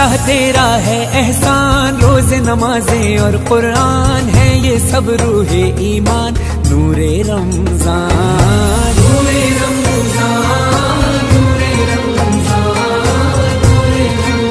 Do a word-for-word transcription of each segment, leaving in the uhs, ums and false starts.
अल्लाह तेरा है एहसान, रोज़े नमाजें और कुरान है ये सब रूहे ईमान, नूरे रमजान नूरे रमजान नूरे रमजान नूरे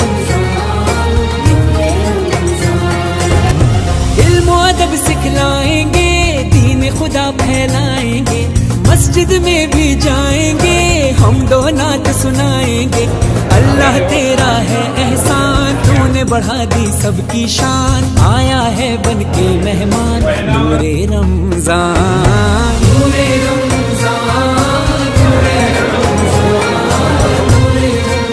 रमजान। इल्म अदब सिखलाएंगे, दीन खुदा फैलाएंगे, मस्जिद में भी जाएंगे, हम दो नात सुनाएंगे। अल्लाह तेरा है एहसान, तूने बढ़ा दी सबकी शान, आया है बन के मेहमान, नूरे रमजान नूरे रमजान नूरे रमजान नूरे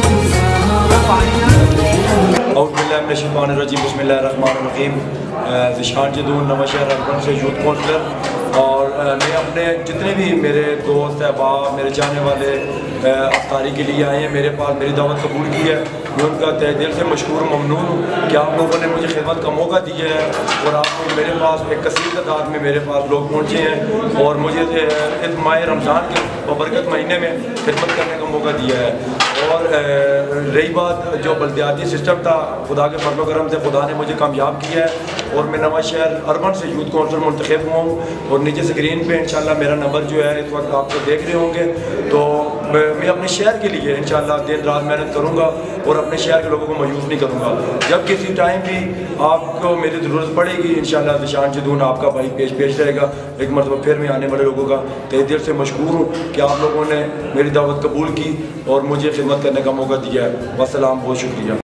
रमजान। औज़ुबिल्लाहिमिनश्शैतानिर्रजीम, बिस्मिल्लाहिर्रहमानिर्रहीम। ज़िशान जदून नवाशहर अर्बन से यूथ काउंसलर, और मैं अपने जितने भी मेरे दोस्त अहबाब, मेरे चाहने वाले अफ्तारी के लिए आए हैं, मेरे पास मेरी दावत कबूल की है, मैं उनका तहे दिल से मशकूर ममनून हूँ कि आप लोगों ने मुझे खिदमत का मौका दिया है, और आप लोग मेरे पास एक कसीर तादाद में मेरे पास लोग पहुँचे हैं और मुझे इस माह रमज़ान के बबरकत महीने में खिदमत करने का मौका दिया है। और रही बात जो बल्दियाती सिस्टम था, खुदा के फजल करम से खुदा ने मुझे कामयाब किया है, और मैं नवाशहर अर्बन से यूथ काउंसलर मुंतखब हुआ हूँ। और नीचे स्क्रीन पे इंशाल्लाह मेरा नंबर जो है इस वक्त आप तो देख रहे होंगे, तो मैं अपने शहर के लिए इंशाल्लाह दिन रात मेहनत करूँगा और अपने शहर के लोगों को मायूस नहीं करूँगा। जब किसी टाइम भी आपको मेरी ज़रूरत पड़ेगी, इंशाल्लाह ज़िशान जदून आपका भाई पेश पेश रहेगा। एक मरतबा फिर मैं आने वाले लोगों का तहे दिल से मशकूर हूँ कि आप लोगों ने मेरी दावत कबूल की और मुझे खिदमत करने का मौका दिया है। वस्सलाम, बहुत शुक्रिया।